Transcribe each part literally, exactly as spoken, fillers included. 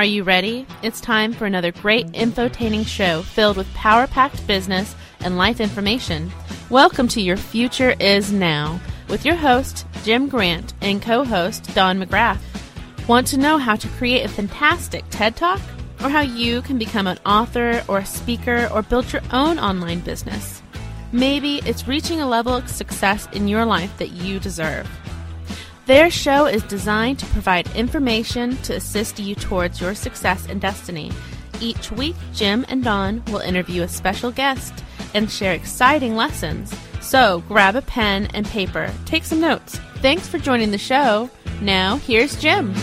Are you ready? It's time for another great infotaining show filled with power-packed business and life information. Welcome to Your Future Is Now with your host, Jim Grant, and co-host, Don McGrath. Want to know how to create a fantastic TED Talk? Or how you can become an author or a speaker or build your own online business? Maybe it's reaching a level of success in your life that you deserve. Their show is designed to provide information to assist you towards your success and destiny. Each week, Jim and Don will interview a special guest and share exciting lessons. So grab a pen and paper, take some notes. Thanks for joining the show. Now, here's Jim.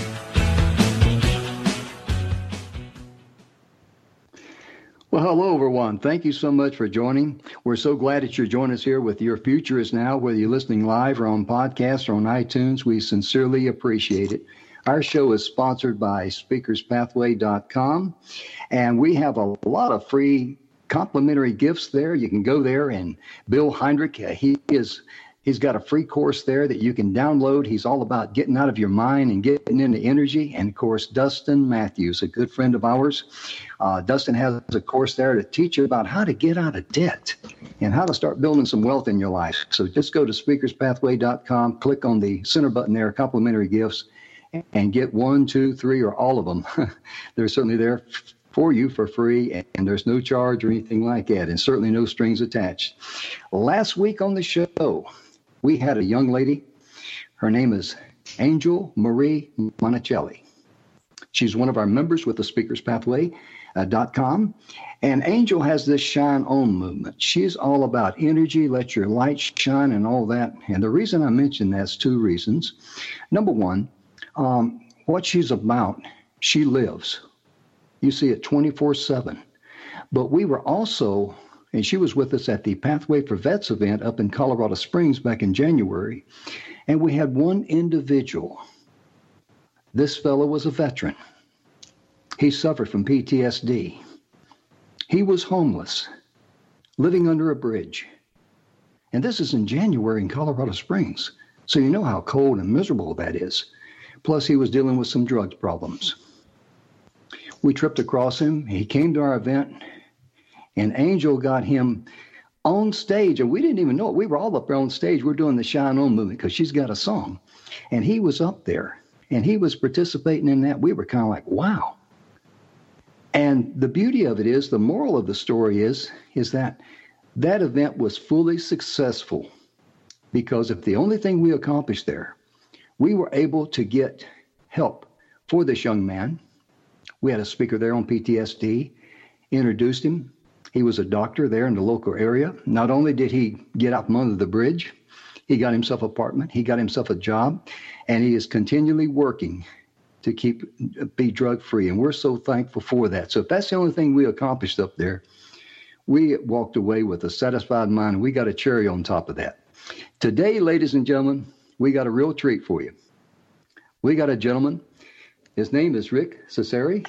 Well, hello, everyone. Thank you so much for joining. We're so glad that you're joining us here with Your Future Is Now, whether you're listening live or on podcast or on iTunes. We sincerely appreciate it. Our show is sponsored by speakers pathway dot com, and we have a lot of free complimentary gifts there. You can go there, and Bill Heinrich, uh, he is... He's got a free course there that you can download. He's all about getting out of your mind and getting into energy. And, of course, Dustin Matthews, a good friend of ours. Uh, Dustin has a course there to teach you about how to get out of debt and how to start building some wealth in your life. So just go to speakers pathway dot com, click on the center button there, complimentary gifts, and get one, two, three, or all of them. They're certainly there for you for free, and there's no charge or anything like that, and certainly no strings attached. Last week on the show, we had a young lady. Her name is Angel Marie Monticelli. She's one of our members with the speakers pathway dot com. And Angel has this shine on movement. She's all about energy, let your light shine and all that. And the reason I mention that's two reasons. Number one, um, what she's about, she lives. You see it twenty-four seven. But we were also... And she was with us at the Pathway for Vets event up in Colorado Springs back in January. And we had one individual. This fellow was a veteran. He suffered from P T S D. He was homeless, living under a bridge. And this is in January in Colorado Springs. So you know how cold and miserable that is. Plus, he was dealing with some drugs problems. We tripped across him. He came to our event. And Angel got him on stage, and we didn't even know it. We were all up there on stage. We're doing the Shine On movement because she's got a song. And he was up there, and he was participating in that. We were kind of like, wow. And the beauty of it is, the moral of the story is, is that that event was fully successful because if the only thing we accomplished there, we were able to get help for this young man. We had a speaker there on P T S D, introduced him. He was a doctor there in the local area. Not only did he get out from under the bridge, he got himself an apartment, he got himself a job, and he is continually working to keep be drug-free. And we're so thankful for that. So if that's the only thing we accomplished up there, we walked away with a satisfied mind, and we got a cherry on top of that. Today, ladies and gentlemen, we got a real treat for you. We got a gentleman. His name is Rick Cesari.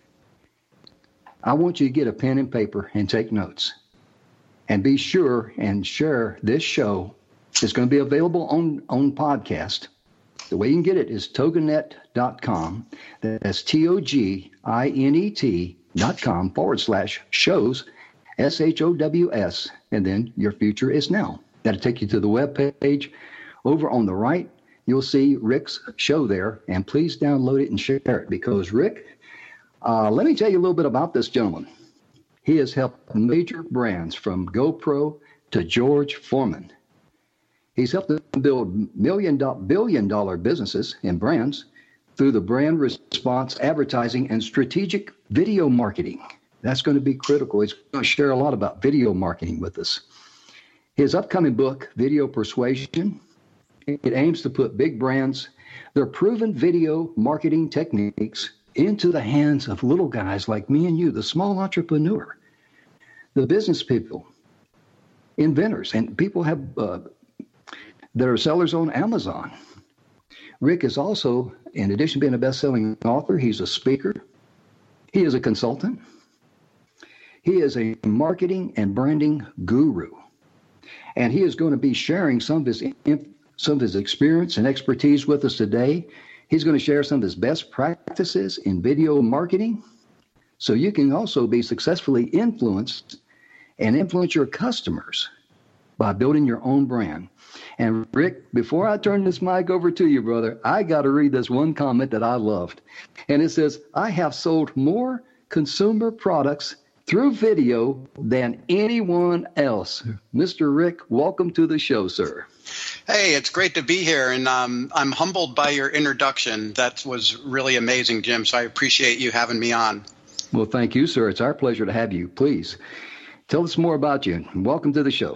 I want you to get a pen and paper and take notes. And be sure and share this show. It's going to be available on, on podcast. The way you can get it is toginet dot com. That's T O G I N E T dot com forward slash shows, S H O W S, and then Your Future Is Now. That'll take you to the web page. Over on the right, you'll see Rick's show there. And please download it and share it because Rick... Uh, let me tell you a little bit about this gentleman. He has helped major brands from GoPro to George Foreman. He's helped them build million do- billion dollar businesses and brands through the brand response, advertising, and strategic video marketing. That's going to be critical. He's going to share a lot about video marketing with us. His upcoming book, Video Persuasion, it aims to put big brands, their proven video marketing techniques into the hands of little guys like me and you, the small entrepreneur, the business people, inventors, and people have uh, that are sellers on Amazon. Rick is also, in addition to being a best-selling author, he's a speaker. He is a consultant. He is a marketing and branding guru. And he is going to be sharing some of his some of his experience and expertise with us today. He's going to share some of his best practices in video marketing so you can also be successfully influenced and influence your customers by building your own brand. And Rick, before I turn this mic over to you, brother, I got to read this one comment that I loved. And it says, I have sold more consumer products through video than anyone else. Mister Rick, welcome to the show, sir. Hey, it's great to be here, and um, I'm humbled by your introduction. That was really amazing, Jim, so I appreciate you having me on. Well, thank you, sir. It's our pleasure to have you. Please, tell us more about you, and welcome to the show.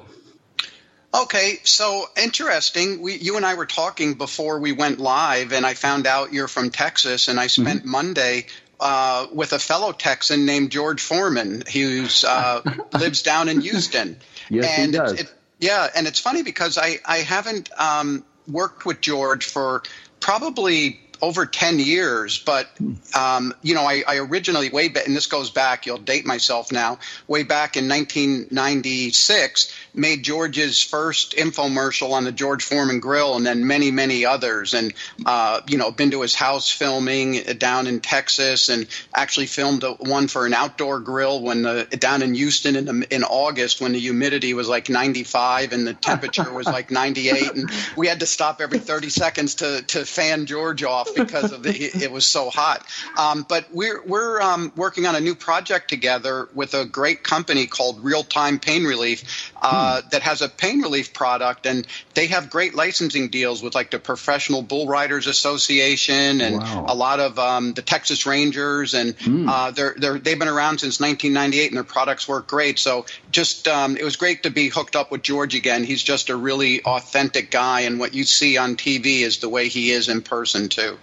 Okay, so interesting. We, you and I were talking before we went live, and I found out you're from Texas, and I spent mm-hmm. Monday uh, with a fellow Texan named George Foreman, who uh, lives down in Houston. Yes, and he does. It, it, yeah, and it's funny because I, I haven't um, worked with George for probably over ten years, but, um, you know, I, I originally, way back, and this goes back, you'll date myself now, way back in nineteen ninety-six, made George's first infomercial on the George Foreman Grill, and then many, many others, and, uh, you know, been to his house filming down in Texas, and actually filmed a, one for an outdoor grill when the, down in Houston in, the, in August when the humidity was like ninety-five and the temperature was like ninety-eight, and we had to stop every thirty seconds to, to fan George off because of the, it was so hot. Um, but we're we're um, working on a new project together with a great company called Real Time Pain Relief uh, hmm. that has a pain relief product, and they have great licensing deals with like the Professional Bull Riders Association and wow. a lot of um, the Texas Rangers, and hmm. uh, they're they're they've been around since nineteen ninety-eight, and their products work great. So just um, it was great to be hooked up with George again. He's just a really authentic guy, and what you see on T V is the way he is in person too.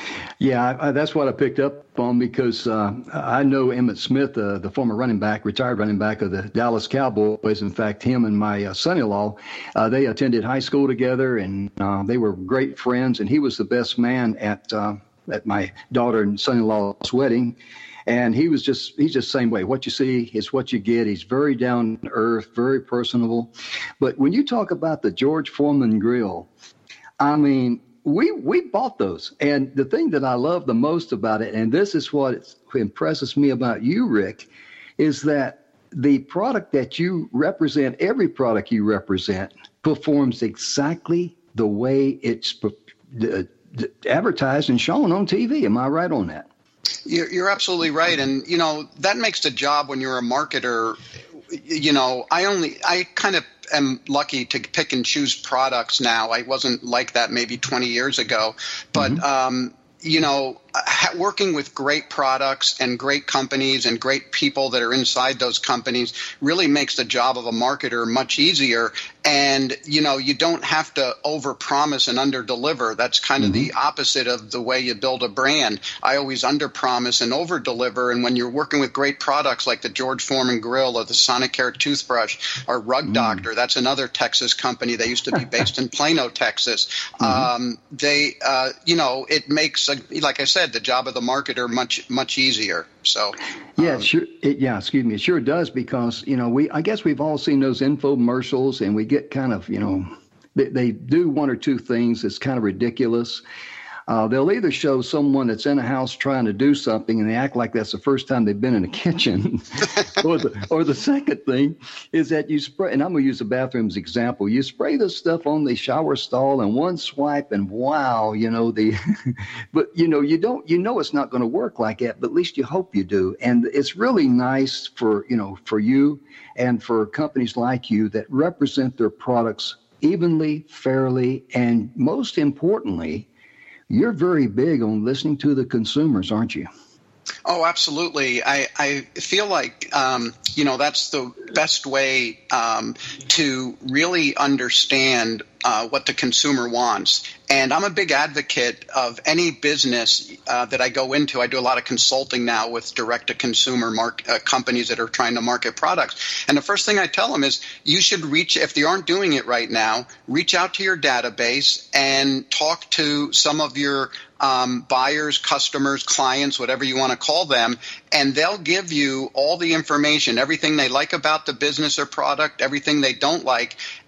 Yeah, I, I, that's what I picked up on because uh, I know Emmitt Smith, uh, the former running back, retired running back of the Dallas Cowboys. In fact, him and my uh, son-in-law, uh, they attended high school together, and uh, they were great friends. And he was the best man at uh, at my daughter and son-in-law's wedding. And he was just, he's just the same way. What you see is what you get. He's very down to earth, very personable. But when you talk about the George Foreman Grill, I mean, We we bought those. And the thing that I love the most about it, and this is what impresses me about you, Rick, is that the product that you represent, every product you represent, performs exactly the way it's uh, advertised and shown on T V. Am I right on that? You're, you're absolutely right. And, you know, that makes the job when you're a marketer. You know, I only, I kind of am lucky to pick and choose products now. I wasn't like that maybe twenty years ago, but, mm-hmm. um, you know, working with great products and great companies and great people that are inside those companies really makes the job of a marketer much easier. And, you know, you don't have to overpromise and underdeliver. That's kind of mm-hmm. the opposite of the way you build a brand. I always underpromise and overdeliver. And when you're working with great products like the George Foreman Grill or the Sonicare toothbrush or Rug mm-hmm. Doctor, that's another Texas company. They used to be based in Plano, Texas. Mm-hmm. Um, they, uh, you know, it makes, a, like I said, the job of the marketer much much easier. So yeah, um, sure. It, yeah, excuse me. It sure does because you know we. I guess we've all seen those infomercials, and we get kind of you know they, they do one or two things that's kind of ridiculous. Uh, they'll either show someone that's in a house trying to do something and they act like that's the first time they've been in a kitchen. or, the, or the second thing is that you spray, and I'm going to use the bathroom as example, you spray this stuff on the shower stall and one swipe and wow, you know, the, but you know, you don't, you know, it's not going to work like that, but at least you hope you do. And it's really nice for, you know, for you and for companies like you that represent their products evenly, fairly, and most importantly, you're very big on listening to the consumers, aren't you? Oh, absolutely. I, I feel like, um, you know, that's the best way um, to really understand uh, what the consumer wants. And I'm a big advocate of any business uh, that I go into. I do a lot of consulting now with direct-to-consumer mark, uh, companies that are trying to market products. And the first thing I tell them is you should reach, if they aren't doing it right now, reach out to your database and talk to some of your um, buyers, customers, clients, whatever you want to call them, and they'll give you all the information, everything they like about the business or product, everything they don't like.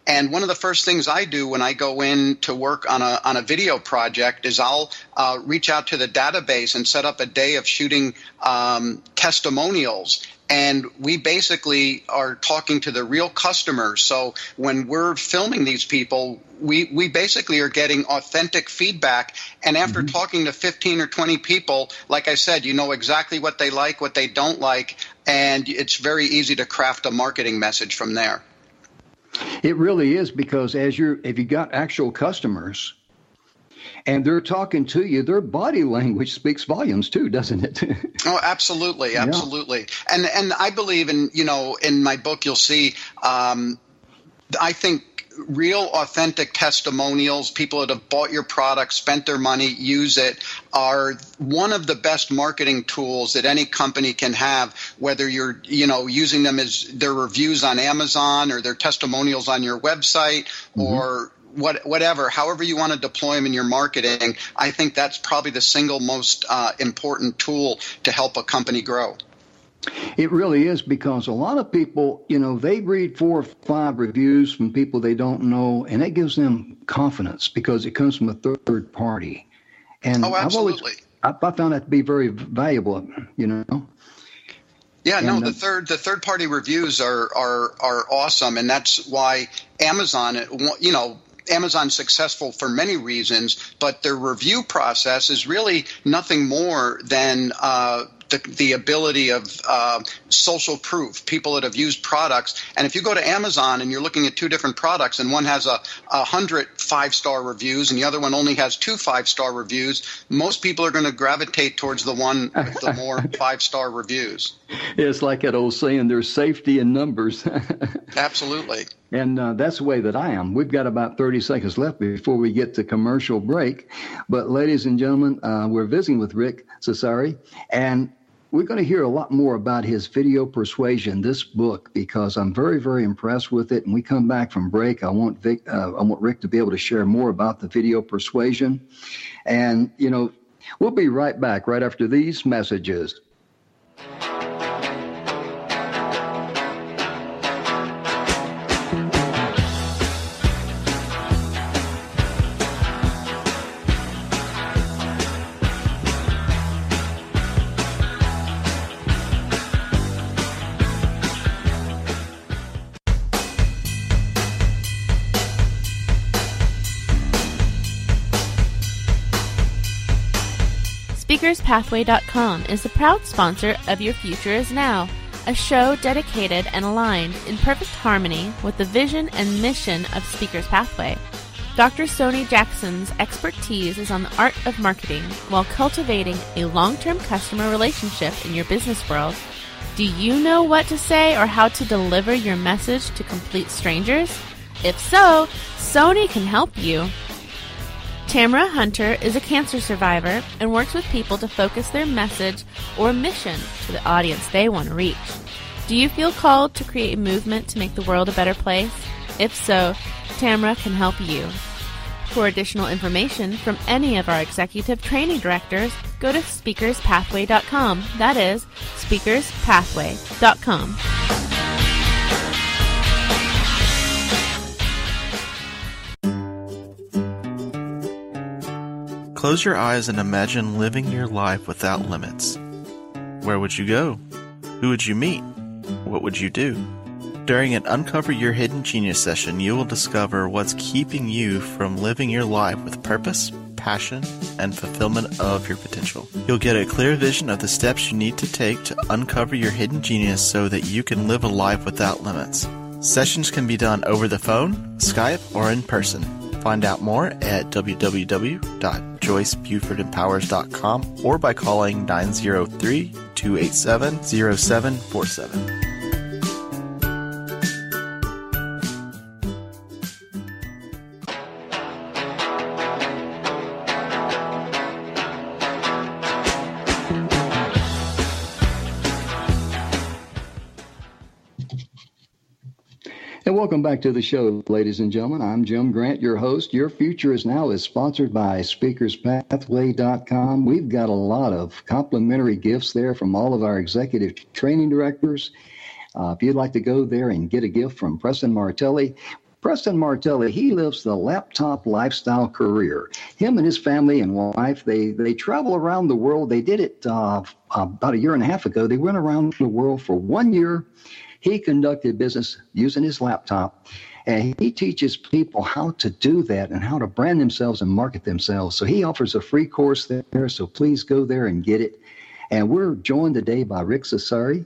And one of the first things I do when I go in to work on a on a video project is I'll uh, reach out to the database and set up a day of shooting um, testimonials. And we basically are talking to the real customers. So when we're filming these people, we, we basically are getting authentic feedback. And after mm-hmm. talking to fifteen or twenty people, like I said, you know exactly what they like, what they don't like, and it's very easy to craft a marketing message from there. It really is, because as you're, if you got actual customers and they're talking to you, their body language speaks volumes too, doesn't it? Oh, absolutely. Absolutely. Yeah. And, and I believe in, you know, in my book, you'll see, um, I think real authentic testimonials, people that have bought your product, spent their money, use it, are one of the best marketing tools that any company can have, whether you're, you know, using them as their reviews on Amazon or their testimonials on your website mm-hmm. or what, whatever, however you want to deploy them in your marketing. I think that's probably the single most uh, important tool to help a company grow. It really is, because a lot of people, you know, they read four or five reviews from people they don't know, and it gives them confidence because it comes from a third party. And oh, absolutely. I've always, I, I found that to be very valuable, you know. Yeah, and, no, the uh, third the third party reviews are are are awesome, and that's why Amazon, you know, Amazon's successful for many reasons, but their review process is really nothing more than uh, the, the ability of uh, social proof, people that have used products. And if you go to Amazon and you're looking at two different products and one has a, a hundred five-star reviews and the other one only has two five-star reviews, most people are going to gravitate towards the one with the more five-star reviews. It's like that old saying, there's safety in numbers. Absolutely. And uh, that's the way that I am. We've got about thirty seconds left before we get to commercial break. But ladies and gentlemen, uh, we're visiting with Rick Cesari, and we're going to hear a lot more about his Video Persuasion, this book, because I'm very, very impressed with it. And we come back from break, I want Vic, uh, I want Rick to be able to share more about the Video Persuasion. And, you know, we'll be right back right after these messages. Speakers Pathway dot com is the proud sponsor of Your Future Is Now, a show dedicated and aligned in perfect harmony with the vision and mission of Speakers Pathway. Doctor Sony Jackson's expertise is on the art of marketing while cultivating a long-term customer relationship in your business world. Do you know what to say or how to deliver your message to complete strangers? If so, Sony can help you. Tamara Hunter is a cancer survivor and works with people to focus their message or mission to the audience they want to reach. Do you feel called to create a movement to make the world a better place? If so, Tamara can help you. For additional information from any of our executive training directors, go to Speakers Pathway dot com. That is Speakers Pathway dot com. Close your eyes and imagine living your life without limits. Where would you go? Who would you meet? What would you do? During an Uncover Your Hidden Genius session, you will discover what's keeping you from living your life with purpose, passion, and fulfillment of your potential. You'll get a clear vision of the steps you need to take to uncover your hidden genius so that you can live a life without limits. Sessions can be done over the phone, Skype, or in person. Find out more at w w w dot joyce buford empowers dot com or by calling nine zero three, two eight seven, zero seven four seven. And welcome back to the show, ladies and gentlemen. I'm Jim Grant, your host. Your Future Is Now is sponsored by Speakers Pathway dot com. We've got a lot of complimentary gifts there from all of our executive training directors. Uh, if you'd like to go there and get a gift from Preston Martelli, Preston Martelli, he lives the laptop lifestyle career. Him and his family and wife, they, they travel around the world. They did it uh, about a year and a half ago. They went around the world for one year. He conducted business using his laptop, and he teaches people how to do that and how to brand themselves and market themselves. So he offers a free course there, so please go there and get it. And we're joined today by Rick Cesari.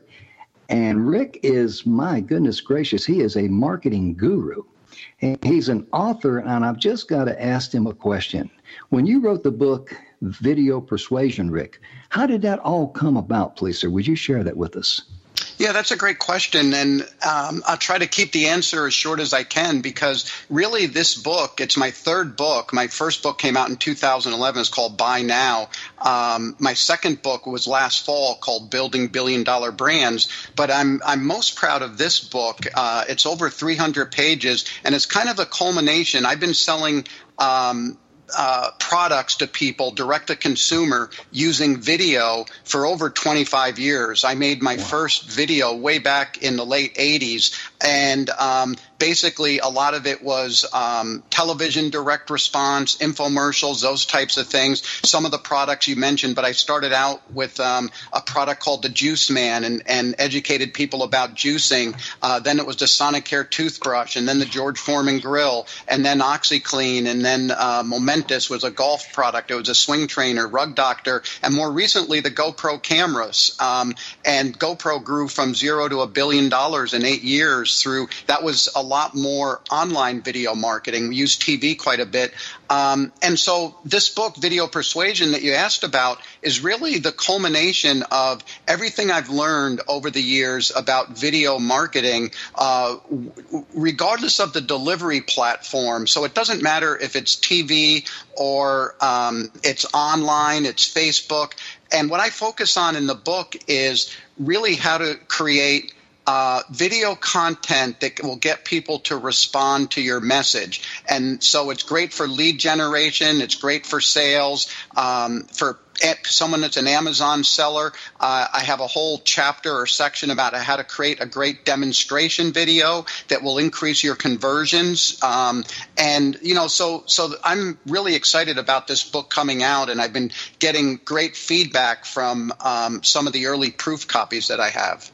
And Rick is, my goodness gracious, he is a marketing guru. And he's an author, and I've just got to ask him a question. When you wrote the book, Video Persuasion, Rick, how did that all come about, please, sir? Would you share that with us? Yeah, that's a great question, and um, I'll try to keep the answer as short as I can, because really this book, it's my third book. My first book came out in two thousand eleven. It's called Buy Now. Um, my second book was last fall called Building Billion Dollar Brands, but I'm I'm most proud of this book. Uh, it's over three hundred pages, and it's kind of a culmination. I've been selling um Uh, products to people direct to consumer using video for over twenty-five years. I made my wow. first video way back in the late eighties, and um, basically a lot of it was um, television direct response, infomercials, those types of things. Some of the products you mentioned, but I started out with um, a product called the Juice Man and, and educated people about juicing. Uh, then it was the Sonicare toothbrush, and then the George Foreman grill, and then OxyClean, and then uh, Momentum was a golf product. It was a swing trainer, rug doctor, and more recently the GoPro cameras. Um, and GoPro grew from zero to a billion dollars in eight years through, that was a lot more online video marketing. We used T V quite a bit. Um, and so this book, Video Persuasion, that you asked about is really the culmination of everything I've learned over the years about video marketing, uh, regardless of the delivery platform. So it doesn't matter if it's T V or um, it's online, it's Facebook. And what I focus on in the book is really how to create Uh, video content that will get people to respond to your message. And so it's great for lead generation. It's great for sales. Um, for someone that's an Amazon seller, uh, I have a whole chapter or section about how to create a great demonstration video that will increase your conversions. Um, and, you know, so so I'm really excited about this book coming out, and I've been getting great feedback from um, some of the early proof copies that I have.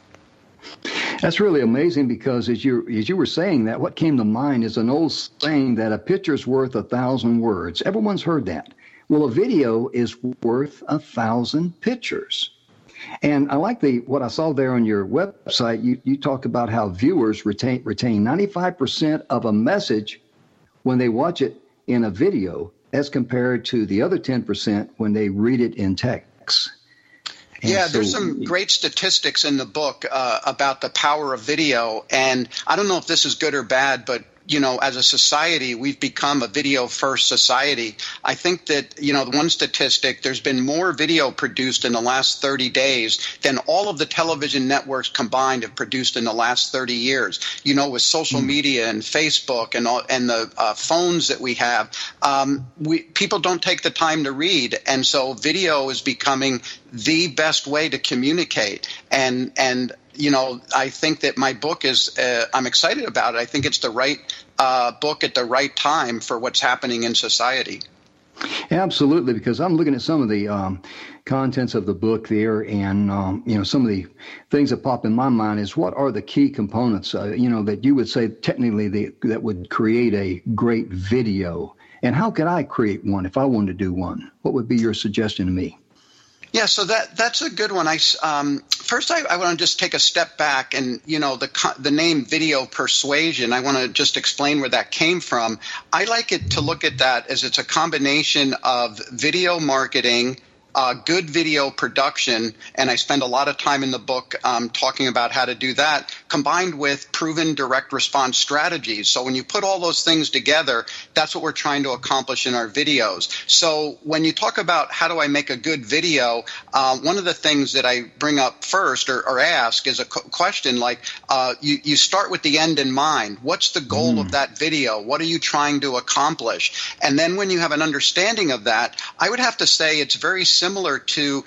That's really amazing, because as you as you were saying that, what came to mind is an old saying that a picture's worth a thousand words. Everyone's heard that. Well, a video is worth a thousand pictures. And I like the what I saw there on your website. You you talk about how viewers retain retain ninety-five percent of a message when they watch it in a video, as compared to the other ten percent when they read it in text. And yeah, so, there's some great statistics in the book uh, about the power of video. And I don't know if this is good or bad, but, you know, as a society, we've become a video-first society. I think that, you know, one statistic, there's been more video produced in the last thirty days than all of the television networks combined have produced in the last thirty years. You know, with social mm. media and Facebook and all, and the uh, phones that we have, um, we people don't take the time to read. And so video is becoming the best way to communicate. And, and you know, I think that my book is, uh, I'm excited about it. I think it's the right uh, book at the right time for what's happening in society. Absolutely, because I'm looking at some of the um, contents of the book there, and, um, you know, some of the things that pop in my mind is what are the key components, uh, you know, that you would say technically the, that would create a great video. And how could I create one if I wanted to do one? What would be your suggestion to me? Yeah, so that that's a good one. I um, first I, I want to just take a step back, and you know the the name Video Persuasion. I want to just explain where that came from. I like it to look at that as it's a combination of video marketing, uh, good video production, and I spend a lot of time in the book um, talking about how to do that, combined with proven direct response strategies. So when you put all those things together, that's what we're trying to accomplish in our videos. So when you talk about how do I make a good video, uh, one of the things that I bring up first or, or ask is a question like, uh, you, you start with the end in mind. What's the goal mm. of that video? What are you trying to accomplish? And then when you have an understanding of that, I would have to say it's very similar to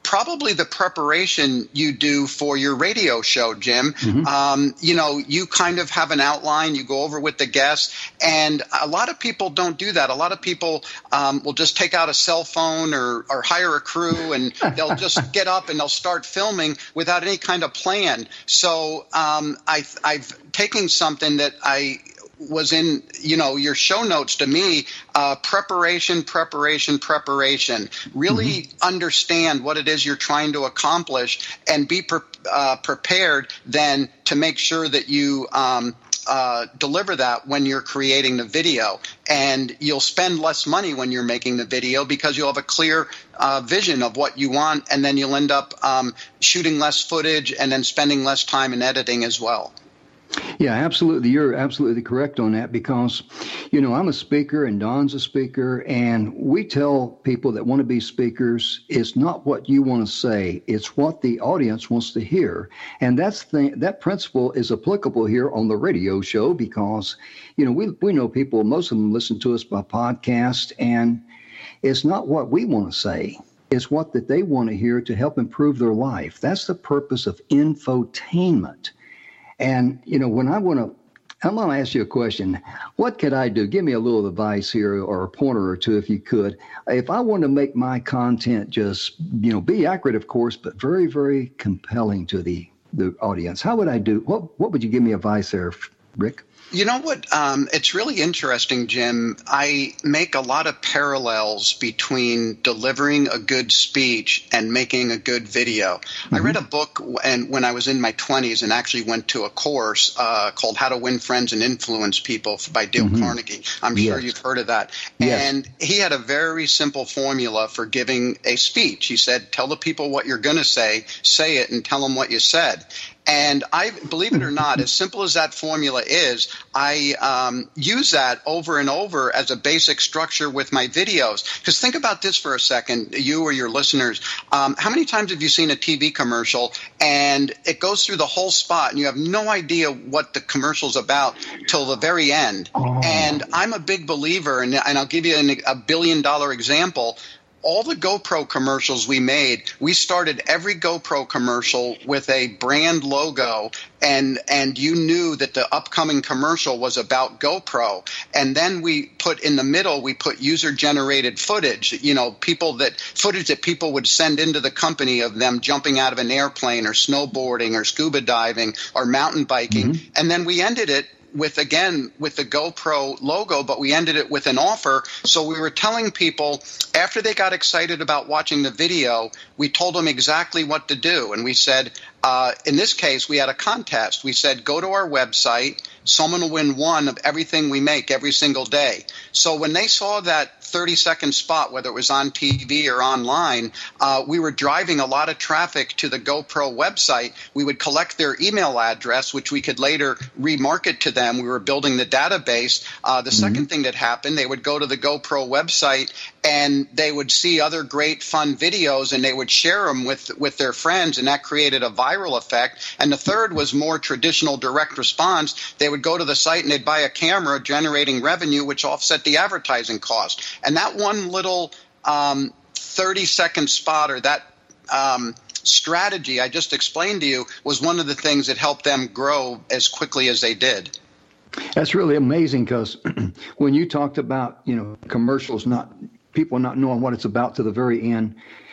probably the preparation you do for your radio show, Jim. Mm-hmm. Um, you know, you kind of have an outline, you go over with the guests, and a lot of people don't do that. A lot of people um, will just take out a cell phone or, or hire a crew, and they'll just get up and they'll start filming without any kind of plan. So um, I, I've taken something that I was in, you know, your show notes to me, uh, preparation, preparation, preparation. Really mm-hmm. understand what it is you're trying to accomplish and be pre- uh, prepared then to make sure that you um, uh, deliver that when you're creating the video. And you'll spend less money when you're making the video because you'll have a clear uh, vision of what you want, and then you'll end up um, shooting less footage and then spending less time in editing as well. Yeah, absolutely. You're absolutely correct on that because, you know, I'm a speaker and Don's a speaker, and we tell people that want to be speakers, it's not what you want to say, it's what the audience wants to hear. And that's the, that principle is applicable here on the radio show because, you know, we, we know people, most of them listen to us by podcast, and it's not what we want to say. It's what that they want to hear to help improve their life. That's the purpose of infotainment. And, you know, when I want to, I'm going to ask you a question. What could I do? Give me a little advice here or a pointer or two, if you could. If I want to make my content just, you know, be accurate, of course, but very, very compelling to the, the audience, how would I do? What, what would you give me advice there, Rick? You know what? Um, it's really interesting, Jim. I make a lot of parallels between delivering a good speech and making a good video. Mm-hmm. I read a book and when I was in my twenties and actually went to a course uh, called How to Win Friends and Influence People by Dale mm-hmm. Carnegie. I'm yes. sure you've heard of that. Yes. And he had a very simple formula for giving a speech. He said, tell the people what you're going to say, say it, and tell them what you said. And I, believe it or not, as simple as that formula is, I um, use that over and over as a basic structure with my videos. Because think about this for a second, you or your listeners. Um, how many times have you seen a T V commercial and it goes through the whole spot and you have no idea what the commercial's about till the very end? Oh. And I'm a big believer, and, and I'll give you an, a billion dollar example. All the GoPro commercials we made, we started every GoPro commercial with a brand logo, and and you knew that the upcoming commercial was about GoPro. And then we put in the middle, we put user-generated footage, you know, people that footage that people would send into the company of them jumping out of an airplane or snowboarding or scuba diving or mountain biking. Mm-hmm. And then we ended it with, again, with the GoPro logo, but we ended it with an offer. So we were telling people after they got excited about watching the video, we told them exactly what to do. And we said, uh, in this case, we had a contest. We said, go to our website. Someone will win one of everything we make every single day. So when they saw that thirty second spot, whether it was on T V or online, uh, we were driving a lot of traffic to the GoPro website. We would collect their email address, which we could later remarket to them. We were building the database. Uh, the mm-hmm. second thing that happened, they would go to the GoPro website and they would see other great fun videos and they would share them with, with their friends, and that created a viral effect. And the third was more traditional direct response. They would go to the site and they'd buy a camera, generating revenue, which offset the advertising cost. And that one little um, thirty second spot, or that um, strategy I just explained to you, was one of the things that helped them grow as quickly as they did. That's really amazing, because when you talked about, you know, commercials, not people not knowing what it's about to the very end,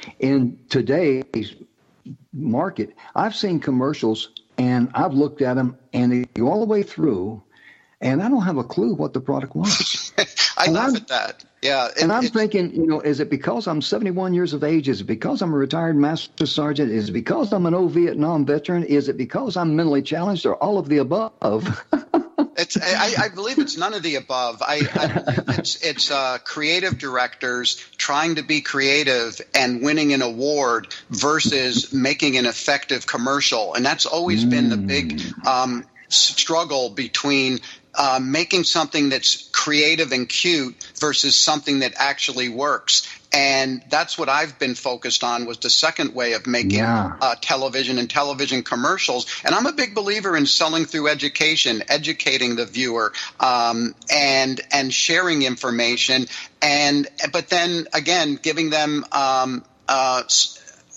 in today's market, I've seen commercials and I've looked at them and they go all the way through, and I don't have a clue what the product was. I and laugh I'm, at that. Yeah. It, and I'm thinking, you know, is it because I'm seventy-one years of age? Is it because I'm a retired master sergeant? Is it because I'm an old Vietnam veteran? Is it because I'm mentally challenged, or all of the above? It's, I, I believe it's none of the above. I, I believe it's, it's uh, creative directors trying to be creative and winning an award versus making an effective commercial. And that's always mm. been the big um, struggle between uh, making something that's creative and cute versus something that actually works. And that's what I've been focused on, was the second way of making yeah. uh, television and television commercials. And I'm a big believer in selling through education, educating the viewer, um, and and sharing information. And but then again, giving them um, uh,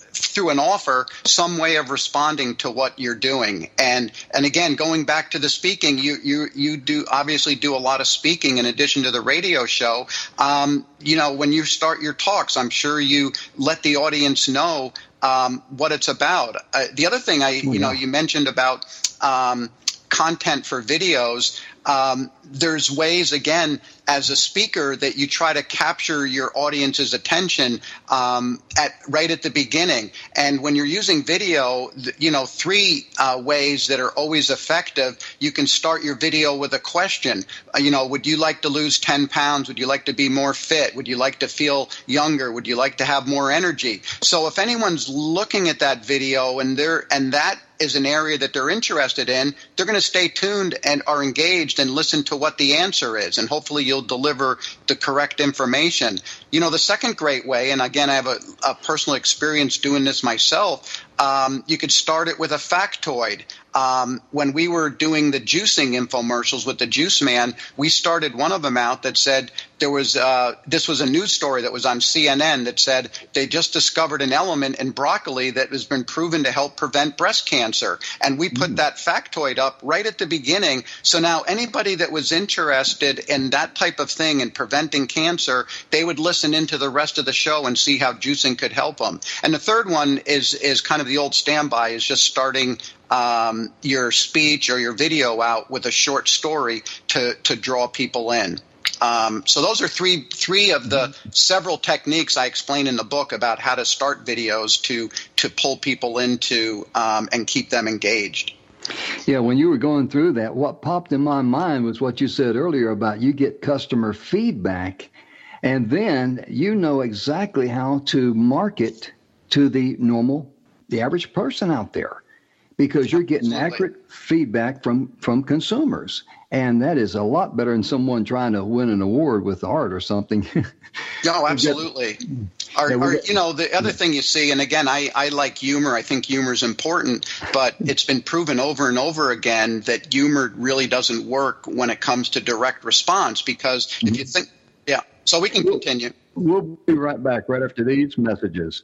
through an offer, some way of responding to what you're doing. And and again, going back to the speaking, you you you do obviously do a lot of speaking in addition to the radio show. Um, you know, when you start your talks, I'm sure you let the audience know um, what it's about. Uh, the other thing I you know you mentioned about um, content for videos. Um, there's ways, again, as a speaker, that you try to capture your audience's attention um, at right at the beginning. And when you're using video, you know, three uh, ways that are always effective. You can start your video with a question. Uh, you know, would you like to lose ten pounds? Would you like to be more fit? Would you like to feel younger? Would you like to have more energy? So if anyone's looking at that video and they're and that is an area that they're interested in, they're going to stay tuned and are engaged and listen to what the answer is. And hopefully you'll deliver the correct information. You know, the second great way, and again, I have a, a personal experience doing this myself, um, you could start it with a factoid. Um, when we were doing the juicing infomercials with the Juice Man, we started one of them out that said there was uh, this was a news story that was on C N N that said they just discovered an element in broccoli that has been proven to help prevent breast cancer. And we put mm. that factoid up right at the beginning. So now anybody that was interested in that type of thing and preventing cancer, they would listen into the rest of the show and see how juicing could help them. And the third one is is kind of the old standby, is just starting um, your speech or your video out with a short story to to draw people in. Um, so those are three three of the mm-hmm. several techniques I explain in the book about how to start videos to to pull people into um, and keep them engaged. Yeah, when you were going through that, what popped in my mind was what you said earlier about you get customer feedback, and then you know exactly how to market to the normal, the average person out there, because you're getting Absolutely. accurate feedback from, from consumers. And that is a lot better than someone trying to win an award with art or something. No, absolutely. Or, or, you know, the other thing you see, and again, I, I like humor. I think humor is important, but it's been proven over and over again that humor really doesn't work when it comes to direct response, because if you think, yeah, so we can continue. We'll be right back right after these messages.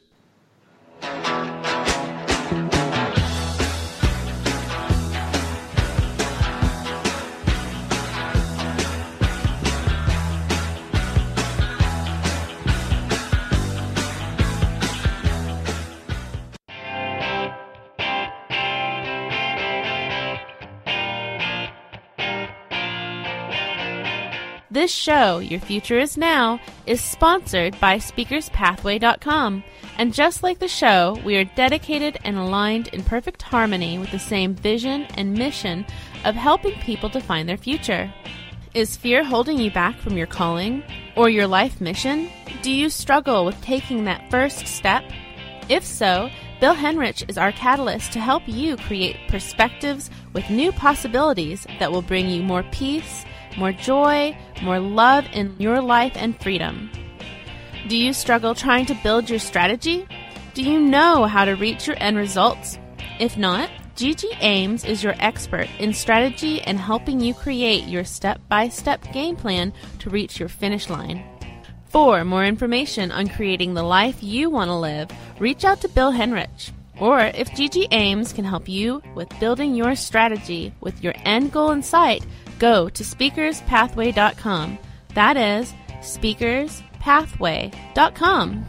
This show, Your Future Is Now, is sponsored by speakers pathway dot com. And just like the show, we are dedicated and aligned in perfect harmony with the same vision and mission of helping people to find their future. Is fear holding you back from your calling or your life mission? Do you struggle with taking that first step? If so, Bill Henrich is our catalyst to help you create perspectives with new possibilities that will bring you more peace, more joy, more love in your life and freedom. Do you struggle trying to build your strategy? Do you know how to reach your end results? If not, Gigi Ames is your expert in strategy and helping you create your step-by-step game plan to reach your finish line. For more information on creating the life you want to live, reach out to Bill Henrich. Or if Gigi Ames can help you with building your strategy with your end goal in sight, go to speakers pathway dot com. That is speakers pathway dot com.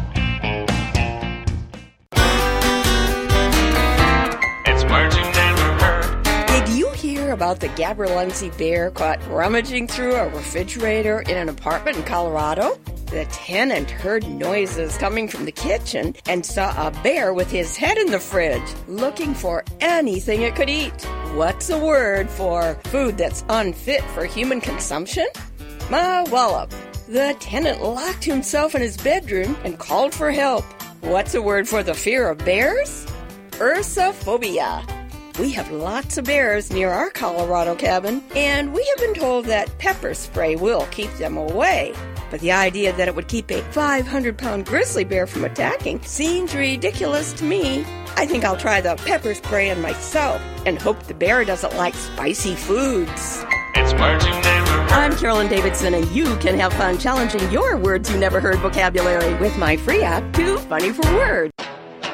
It's words you never heard. Did you hear about the Gaberlunzie bear caught rummaging through a refrigerator in an apartment in Colorado? The tenant heard noises coming from the kitchen and saw a bear with his head in the fridge, looking for anything it could eat. What's a word for food that's unfit for human consumption? Ma wallop. The tenant locked himself in his bedroom and called for help. What's a word for the fear of bears? Ursophobia. We have lots of bears near our Colorado cabin, and we have been told that pepper spray will keep them away. But the idea that it would keep a five hundred pound grizzly bear from attacking seems ridiculous to me. I think I'll try the pepper spray on myself and hope the bear doesn't like spicy foods. It's words you never heard. I'm Carolyn Davidson, and you can have fun challenging your words you never heard vocabulary with my free app, Too Funny for Words.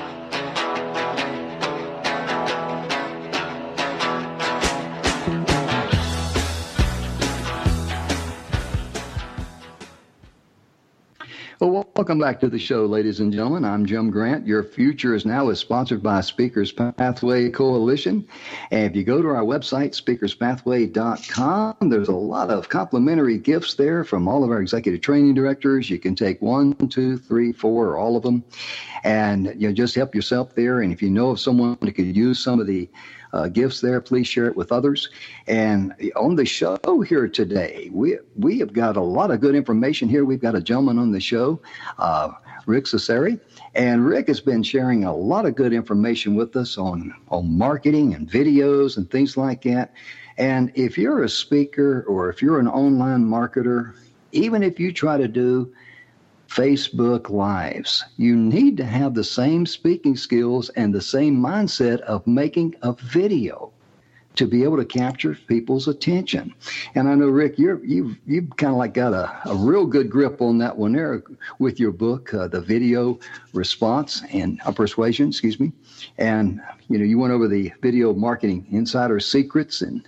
Well, welcome back to the show, ladies and gentlemen. I'm Jim Grant. Your Future is Now is sponsored by Speakers Pathway Coalition. And if you go to our website, speakers pathway dot com, there's a lot of complimentary gifts there from all of our executive training directors. You can take one, two, three, four, or all of them, and you know, just help yourself there. And if you know of someone who could use some of the Uh, gifts there, please share it with others. And on the show here today, we we have got a lot of good information here. We've got a gentleman on the show, uh, Rick Cesari, and Rick has been sharing a lot of good information with us on, on marketing and videos and things like that. And if you're a speaker or if you're an online marketer, even if you try to do Facebook Lives, you need to have the same speaking skills and the same mindset of making a video to be able to capture people's attention. And I know, Rick, you're, you've you've kind of like got a, a real good grip on that one there with your book, uh, The Video Response and uh, Persuasion, excuse me. And, you know, you went over the video marketing insider secrets and,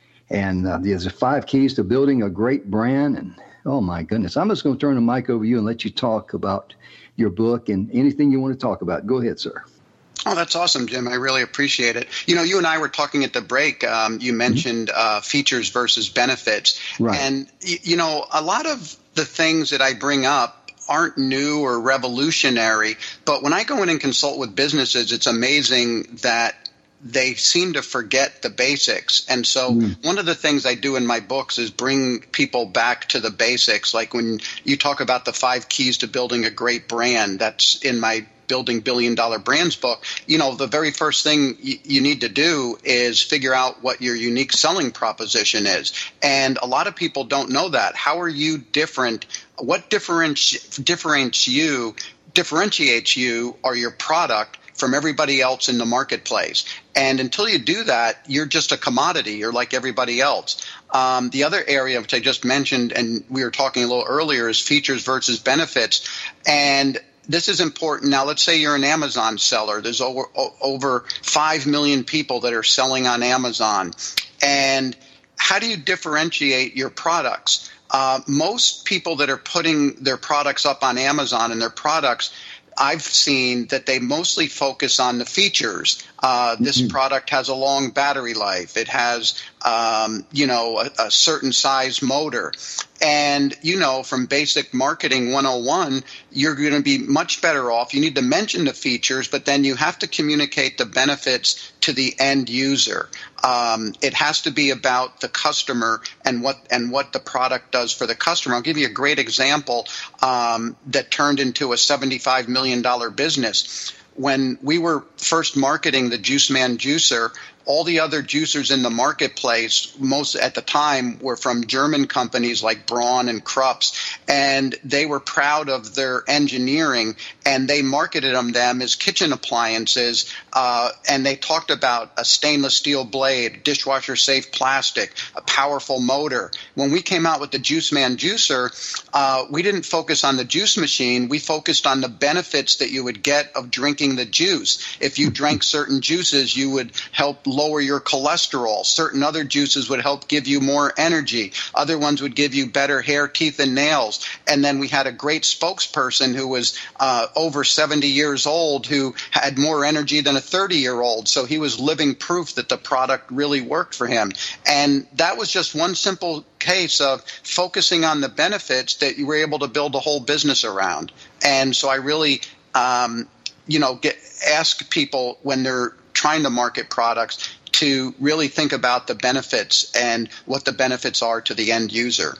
and uh, there's five keys to building a great brand. And oh, my goodness. I'm just going to turn the mic over to you and let you talk about your book and anything you want to talk about. Go ahead, sir. Oh, that's awesome, Jim. I really appreciate it. You know, you and I were talking at the break. Um, you mentioned mm-hmm. uh, features versus benefits. Right. And, you know, a lot of the things that I bring up aren't new or revolutionary. But when I go in and consult with businesses, it's amazing that they seem to forget the basics. And so mm. one of the things I do in my books is bring people back to the basics. Like when you talk about the five keys to building a great brand, that's in my Building Billion Dollar Brands book. You know, the very first thing y- you need to do is figure out what your unique selling proposition is. And a lot of people don't know that. How are you different? What differenti- differentiates you, differentiates you or your product from everybody else in the marketplace? And until you do that, you're just a commodity. You're like everybody else. Um, the other area which I just mentioned, and we were talking a little earlier, is features versus benefits. And this is important. Now, let's say you're an Amazon seller. There's over, over five million people that are selling on Amazon. And how do you differentiate your products? Uh, most people that are putting their products up on Amazon and their products, I've seen that they mostly focus on the features. Uh, this mm-hmm. product has a long battery life. It has, um, you know, a, a certain size motor. And, you know, from basic marketing one oh one, you're going to be much better off. You need to mention the features, but then you have to communicate the benefits to the end user. Um, it has to be about the customer and what and what the product does for the customer. I'll give you a great example um, that turned into a seventy-five million dollars business. When we were first marketing the Juice Man Juicer, all the other juicers in the marketplace, most at the time, were from German companies like Braun and Krups, and they were proud of their engineering, and they marketed them, them as kitchen appliances, uh, and they talked about a stainless steel blade, dishwasher-safe plastic, a powerful motor. When we came out with the Juice Man Juicer, uh, we didn't focus on the juice machine. We focused on the benefits that you would get of drinking the juice. If you drank certain juices, you would help lower your cholesterol. Certain other juices would help give you more energy. Other ones would give you better hair, teeth, and nails. And then we had a great spokesperson who was uh, over seventy years old who had more energy than a thirty-year-old. So he was living proof that the product really worked for him. And that was just one simple case of focusing on the benefits that you were able to build a whole business around. And so I really, um, you know, get ask people when they're trying to market products to really think about the benefits and what the benefits are to the end user.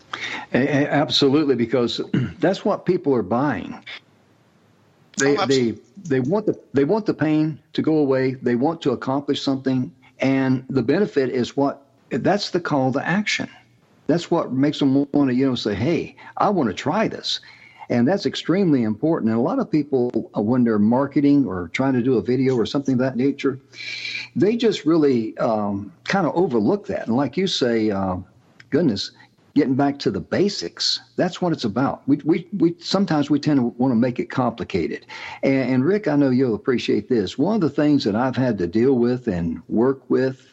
Absolutely, because that's what people are buying. They oh, they they want the they want the pain to go away. They want to accomplish something, and the benefit is what that's the call to action. That's what makes them want to, you know, say, "Hey, I want to try this." And that's extremely important. And a lot of people, when they're marketing or trying to do a video or something of that nature, they just really um, kind of overlook that. And like you say, uh, goodness, getting back to the basics, that's what it's about. We we we sometimes we tend to want to make it complicated. And, and Rick, I know you'll appreciate this. One of the things that I've had to deal with and work with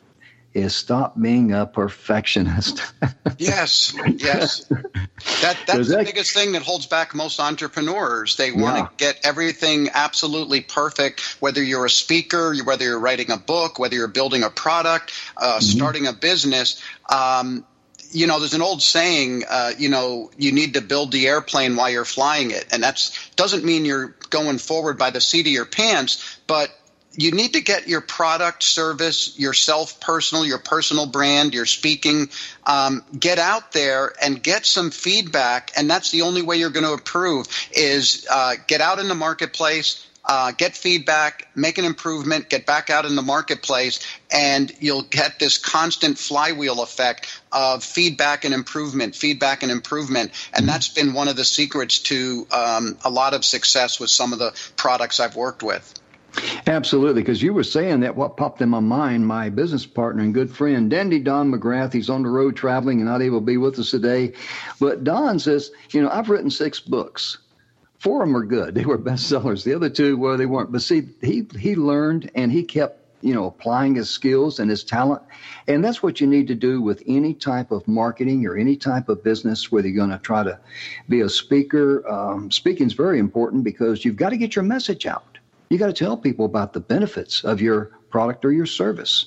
is stop being a perfectionist. Yes, yes. That that's that, the biggest thing that holds back most entrepreneurs. They want yeah. to get everything absolutely perfect, whether you're a speaker, whether you're writing a book, whether you're building a product, uh, mm-hmm. starting a business. Um, you know, there's an old saying, uh, you know, you need to build the airplane while you're flying it. And that's doesn't mean you're going forward by the seat of your pants, but you need to get your product, service, yourself, personal, your personal brand, your speaking, um, get out there and get some feedback. And that's the only way you're going to improve is uh, get out in the marketplace, uh, get feedback, make an improvement, get back out in the marketplace, and you'll get this constant flywheel effect of feedback and improvement, feedback and improvement. And that's been one of the secrets to um, a lot of success with some of the products I've worked with. Absolutely, because you were saying that, what popped in my mind, my business partner and good friend, Dandy Don McGrath, he's on the road traveling and not able to be with us today. But Don says, you know, I've written six books. Four of them are good. They were bestsellers. The other two, well, they weren't. But see, he he learned and he kept, you know, applying his skills and his talent. And that's what you need to do with any type of marketing or any type of business, whether you're going to try to be a speaker. Um, speaking is very important because you've got to get your message out. You got to tell people about the benefits of your product or your service.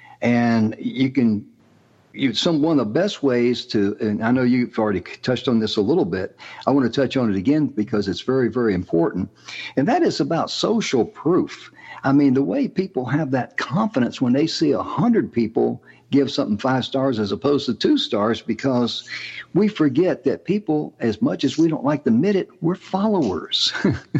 And you can, you, some, one of the best ways to, and I know you've already touched on this a little bit. I want to touch on it again because it's very, very important. And that is about social proof. I mean, the way people have that confidence when they see a hundred people give something five stars as opposed to two stars, because we forget that people, as much as we don't like to admit it, we're followers.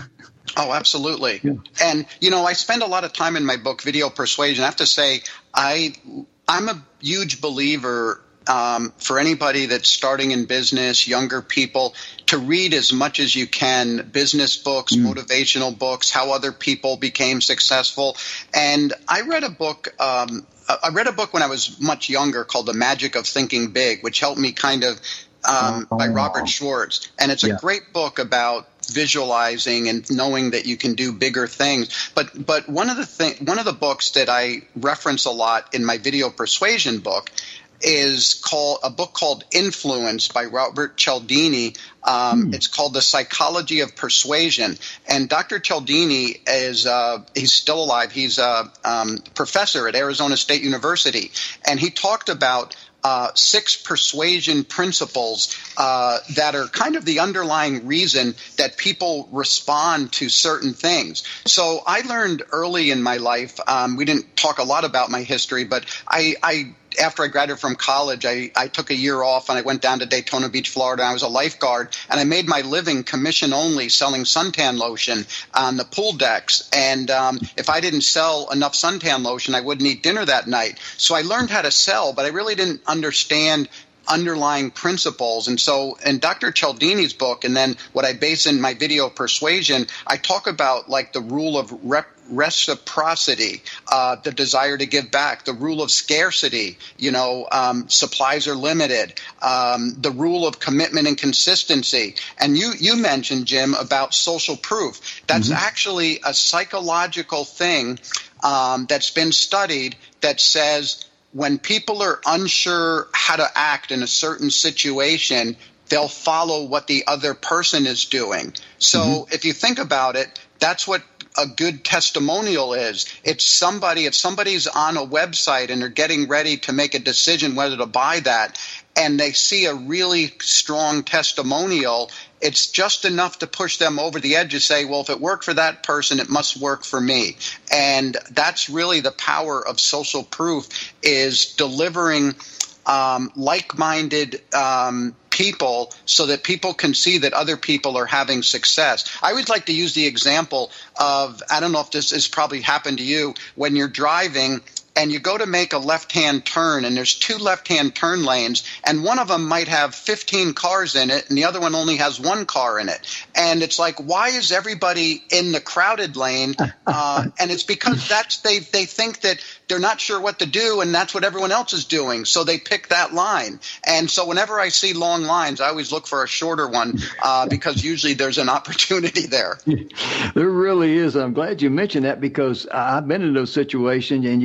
Oh, absolutely. Yeah. And, you know, I spend a lot of time in my book, Video Persuasion. I have to say, I, I'm a huge believer um, for anybody that's starting in business, younger people, to read as much as you can, business books, mm. motivational books, how other people became successful. And I read a book um, I read a book when I was much younger called The Magic of Thinking Big, which helped me kind of um, oh. by Robert Schwartz. And it's a yeah. great book about visualizing and knowing that you can do bigger things. But but one of the thing, one of the books that I reference a lot in my Video Persuasion book is called a book called Influence by Robert Cialdini. Um, hmm. It's called The Psychology of Persuasion. And Doctor Cialdini is uh, he's still alive. He's a um, professor at Arizona State University, and he talked about Uh, six persuasion principles uh, that are kind of the underlying reason that people respond to certain things. So I learned early in my life, um, we didn't talk a lot about my history, but I, I after I graduated from college, I, I took a year off and I went down to Daytona Beach, Florida. I was a lifeguard, and I made my living commission only selling suntan lotion on the pool decks. And um, if I didn't sell enough suntan lotion, I wouldn't eat dinner that night. So I learned how to sell, but I really didn't understand underlying principles. And so in Doctor Cialdini's book, and then what I base in my Video Persuasion, I talk about like the rule of rep reciprocity, uh, the desire to give back, the rule of scarcity, you know, um, supplies are limited, um, the rule of commitment and consistency. And you, you mentioned, Jim, about social proof. That's mm-hmm. actually a psychological thing um, that's been studied that says when people are unsure how to act in a certain situation, they'll follow what the other person is doing. So mm-hmm. if you think about it, that's what a good testimonial is. It's somebody, if somebody's on a website and they're getting ready to make a decision whether to buy that, and they see a really strong testimonial, it's just enough to push them over the edge to say, well, if it worked for that person, it must work for me. And that's really the power of social proof, is delivering um, like-minded um, people so that people can see that other people are having success. I always like to use the example of, I don't know if this has probably happened to you, when you're driving and you go to make a left-hand turn, and there's two left-hand turn lanes, and one of them might have fifteen cars in it, and the other one only has one car in it. And it's like, why is everybody in the crowded lane? Uh, and it's because that's they they think that they're not sure what to do, and that's what everyone else is doing, so they pick that line. And so whenever I see long lines, I always look for a shorter one uh, because usually there's an opportunity there. There really is. I'm glad you mentioned that, because I've been in those situations, and you, it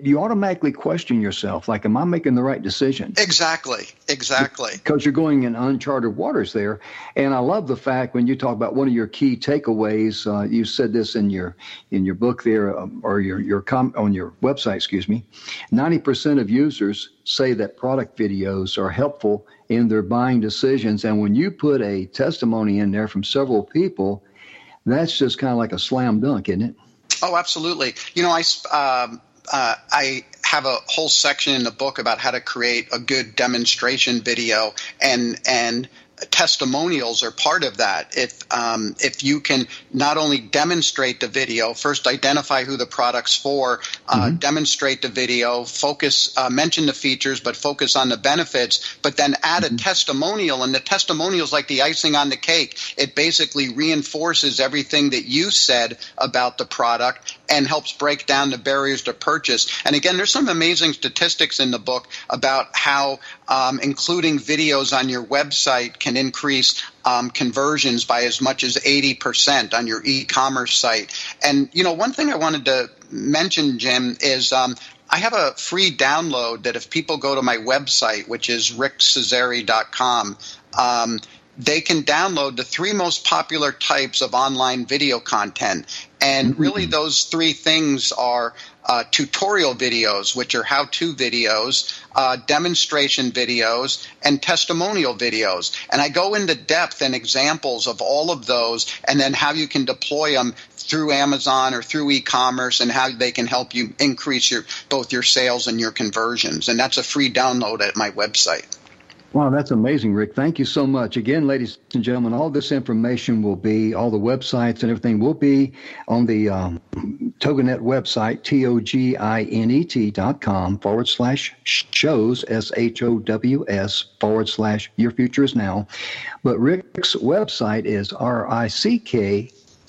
you automatically question yourself, like, am I making the right decision? Exactly, exactly. Because you're going in uncharted waters there. And I love the fact when you talk about one of your key takeaways, uh, you said this in your in your book there, um, or your your com- on your website, excuse me, ninety percent of users say that product videos are helpful in their buying decisions. And when you put a testimony in there from several people, that's just kind of like a slam dunk, isn't it? Oh, absolutely. You know, I, um, uh, I have a whole section in the book about how to create a good demonstration video, and and testimonials are part of that. If um, if you can not only demonstrate the video, first identify who the product's for, uh, mm-hmm. demonstrate the video, focus, uh, mention the features, but focus on the benefits, but then add mm-hmm. a testimonial. And the testimonial is like the icing on the cake. It basically reinforces everything that you said about the product and helps break down the barriers to purchase. And again, there's some amazing statistics in the book about how um, including videos on your website can increase um, conversions by as much as eighty percent on your e-commerce site. And, you know, one thing I wanted to mention, Jim, is um, I have a free download that if people go to my website, which is rick cesari dot com, um, they can download the three most popular types of online video content. And really those three things are uh, tutorial videos, which are how-to videos, uh, demonstration videos, and testimonial videos. And I go into depth and examples of all of those, and then how you can deploy them through Amazon or through e-commerce, and how they can help you increase your both your sales and your conversions. And that's a free download at my website. Wow, that's amazing, Rick. Thank you so much. Again, ladies and gentlemen, all this information will be, all the websites and everything will be on the um, Toginet website, T O G I N E T dot com forward slash shows, S H O W S forward slash your future is now. But Rick's website is R I C K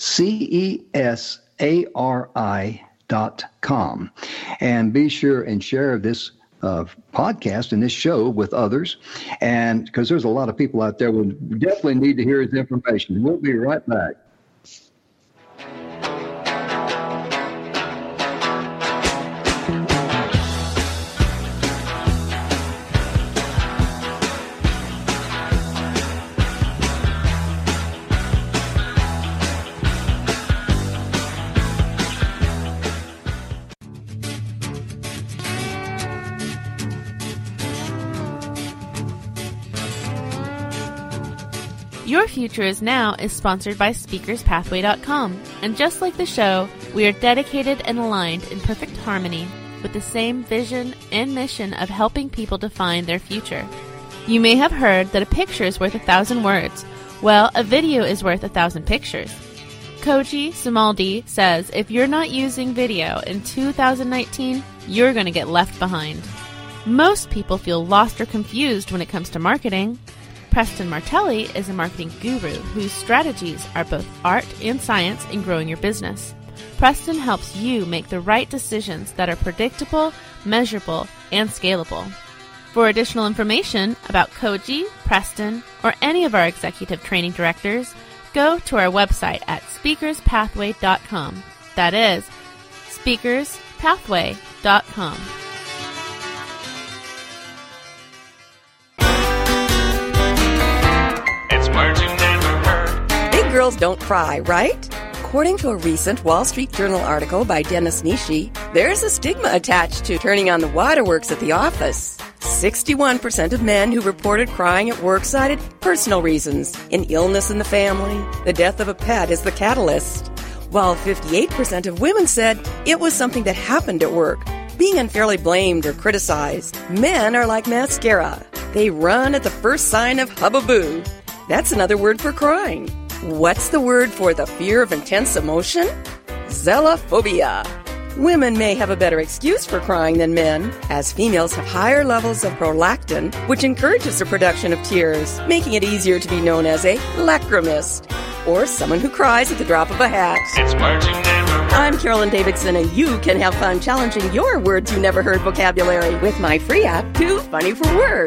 C E S A R I dot com. And be sure and share this Uh, podcast and this show with others, and because there's a lot of people out there who definitely need to hear his information. We'll be right back. Your Future Is Now is sponsored by speakers pathway dot com, and just like the show, we are dedicated and aligned in perfect harmony with the same vision and mission of helping people define their future. You may have heard that a picture is worth a thousand words. Well, a video is worth a thousand pictures. Koji Sumaldi says if you're not using video in two thousand nineteen, you're going to get left behind. Most people feel lost or confused when it comes to marketing. Preston Martelli is a marketing guru whose strategies are both art and science in growing your business. Preston helps you make the right decisions that are predictable, measurable, and scalable. For additional information about Koji, Preston, or any of our executive training directors, go to our website at speakers pathway dot com. That is speakers pathway dot com. Big girls don't cry, right? According to a recent Wall Street Journal article by Dennis Nishi, there's a stigma attached to turning on the waterworks at the office. sixty-one percent of men who reported crying at work cited personal reasons, an illness in the family, the death of a pet is the catalyst, while fifty-eight percent of women said it was something that happened at work, being unfairly blamed or criticized. Men are like mascara. They run at the first sign of hubbub. That's another word for crying. What's the word for the fear of intense emotion? Zelophobia. Women may have a better excuse for crying than men, as females have higher levels of prolactin, which encourages the production of tears, making it easier to be known as a lachrymist, or someone who cries at the drop of a hat. It's words you never heard. I'm Carolyn Davidson, and you can have fun challenging your words you never heard vocabulary with my free app, Too Funny for Words.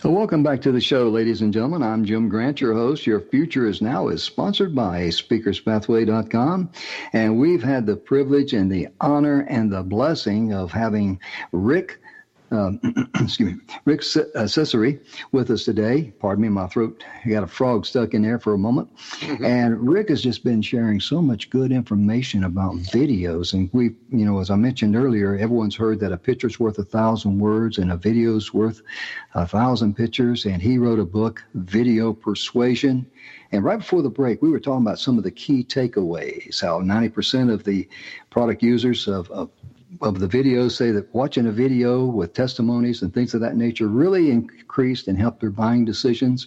Well, welcome back to the show, ladies and gentlemen. I'm Jim Grant, your host. Your Future is Now is sponsored by speakers pathway dot com. And we've had the privilege and the honor and the blessing of having Rick Um, excuse me, Rick uh, Cesari with us today. Pardon me, my throat. I got a frog stuck in there for a moment. Mm-hmm. And Rick has just been sharing so much good information about videos. And we, you know, as I mentioned earlier, everyone's heard that a picture's worth a thousand words and a video's worth a thousand pictures. And he wrote a book, Video Persuasion. And right before the break, we were talking about some of the key takeaways, how ninety percent of the product users of, of of the videos say that watching a video with testimonies and things of that nature really increased and helped their buying decisions.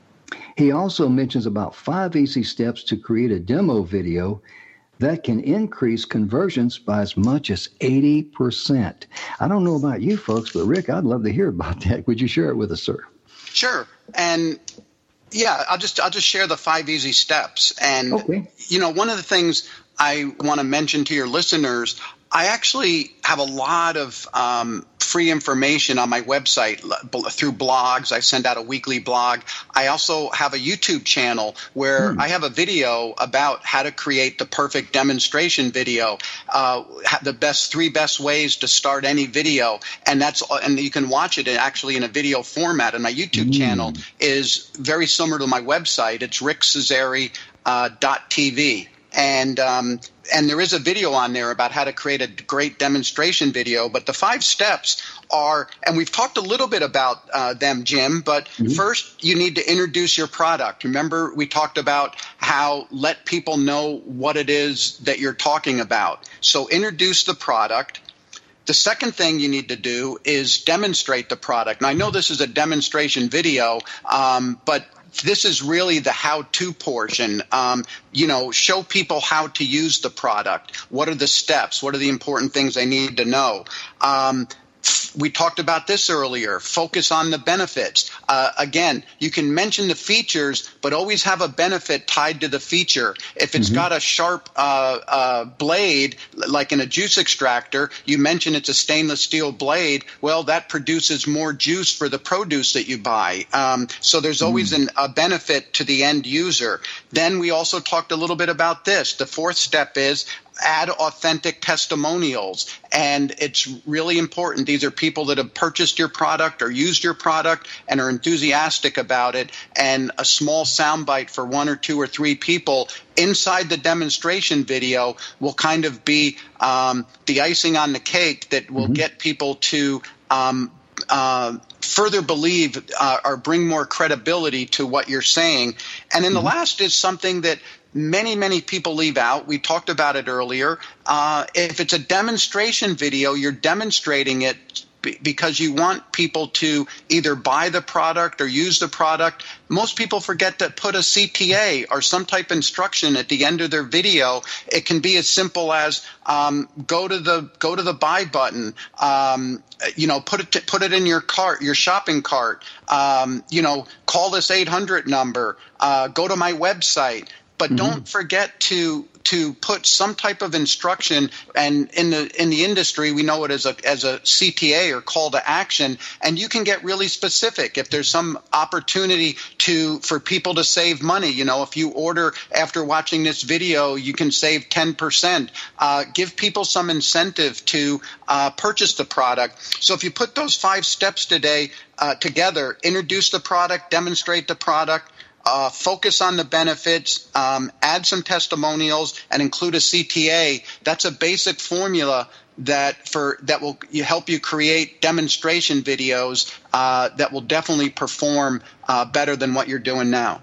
He also mentions about five easy steps to create a demo video that can increase conversions by as much as eighty percent. I don't know about you folks, but Rick, I'd love to hear about that. Would you share it with us, sir? Sure. And yeah, I'll just I'll just share the five easy steps. And, okay. you know, one of the things I want to mention to your listeners, I actually have a lot of um, free information on my website through blogs. I send out a weekly blog. I also have a YouTube channel where hmm. I have a video about how to create the perfect demonstration video, uh, the best three best ways to start any video, and that's and you can watch it actually in a video format. And my YouTube hmm. channel is very similar to my website. It's rick cesari dot t v. And um, and there is a video on there about how to create a great demonstration video. But the five steps are, and we've talked a little bit about uh, them, Jim, but mm-hmm. first you need to introduce your product. Remember, we talked about how let people know what it is that you're talking about. So introduce the product. The second thing you need to do is demonstrate the product. And I know this is a demonstration video, um, but this is really the how-to portion. Um, you know, show people how to use the product. What are the steps? What are the important things they need to know? Um, we talked about this earlier. Focus on the benefits. Uh, again, you can mention the features, but always have a benefit tied to the feature. If it's mm-hmm. got a sharp uh, uh, blade, like in a juice extractor, you mention it's a stainless steel blade. Well, that produces more juice for the produce that you buy. Um, so there's always mm. an, a benefit to the end user. Then we also talked a little bit about this. The fourth step is add authentic testimonials. And it's really important. These are people that have purchased your product or used your product and are enthusiastic about it. And a small soundbite for one or two or three people inside the demonstration video will kind of be um, the icing on the cake that will mm-hmm. get people to um, uh, further believe uh, or bring more credibility to what you're saying. And then mm-hmm. the last is something that many, many people leave out. We talked about it earlier. Uh, if it's a demonstration video, you're demonstrating it b- because you want people to either buy the product or use the product. Most people forget to put a C T A or some type of instruction at the end of their video. It can be as simple as um, go to the go to the buy button. Um, you know, put it to, put it in your cart, your shopping cart. Um, you know, call this eight hundred number. Uh, go to my website. But mm-hmm. don't forget to to put some type of instruction, and in the in the industry we know it as a as a C T A or call to action, and you can get really specific. If there's some opportunity to for people to save money, you know, if you order after watching this video, you can save ten percent. Uh, give people some incentive to uh, purchase the product. So if you put those five steps today uh, together, introduce the product, demonstrate the product, Uh, focus on the benefits, um, add some testimonials, and include a C T A. That's a basic formula that for that will help you create demonstration videos uh, that will definitely perform uh, better than what you're doing now.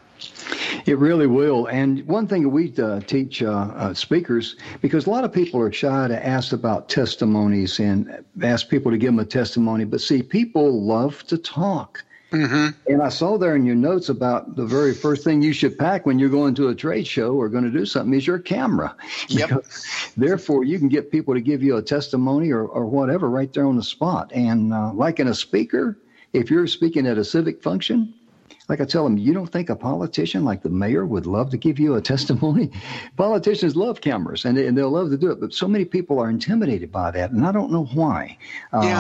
It really will. And one thing we uh, teach uh, uh, speakers, because a lot of people are shy to ask about testimonies and ask people to give them a testimony. But see, people love to talk. Mm-hmm. And I saw there in your notes about the very first thing you should pack when you're going to a trade show or going to do something is your camera. Yep. Because, therefore, you can get people to give you a testimony or, or whatever right there on the spot. And uh, like in a speaker, if you're speaking at a civic function, like I tell them, you don't think a politician like the mayor would love to give you a testimony? Politicians love cameras, and, they, and they'll love to do it. But so many people are intimidated by that, and I don't know why. Yeah. Um,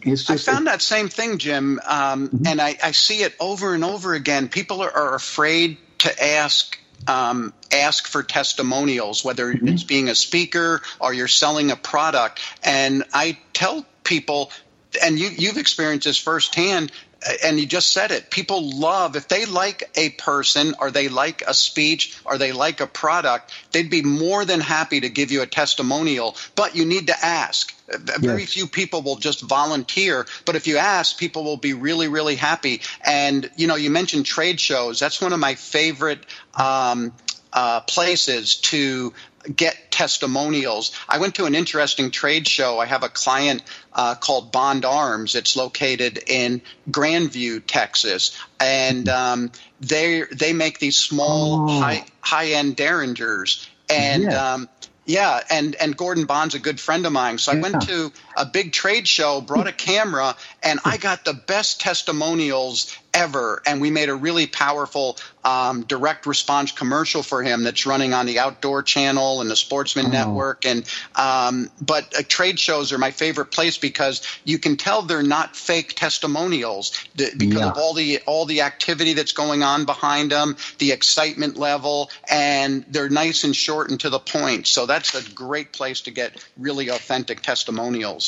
It's just, I found that same thing, Jim, um, mm-hmm. and I, I see it over and over again. People are, are afraid to ask um, ask for testimonials, whether mm-hmm. it's being a speaker or you're selling a product. And I tell people, and you, you've experienced this firsthand, and you just said it, people love, if they like a person or they like a speech or they like a product, they'd be more than happy to give you a testimonial, but you need to ask. Very yes. few people will just volunteer, but if you ask, people will be really, really happy. And, you know, you mentioned trade shows. That's one of my favorite um, uh, places to get testimonials. I went to an interesting trade show. I have a client uh, called Bond Arms. It's located in Grandview, Texas, and um, they they make these small oh. high high end Derringers. And yeah. um, yeah, and and Gordon Bond's a good friend of mine. So I yeah. went to a big trade show, brought a camera, and I got the best testimonials ever. And we made a really powerful um, direct response commercial for him that's running on the Outdoor Channel and the Sportsman oh. Network. And um, but uh, trade shows are my favorite place because you can tell they're not fake testimonials th- because yeah. of all the all the activity that's going on behind them, the excitement level, and they're nice and short and to the point. So that's a great place to get really authentic testimonials.